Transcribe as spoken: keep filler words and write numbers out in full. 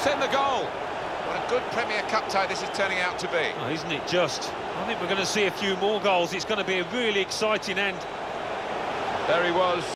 It's in the goal. What a good Premier Cup tie this is turning out to be. Oh, isn't it just? I think we're going to see a few more goals. It's going to be a really exciting end. There he was.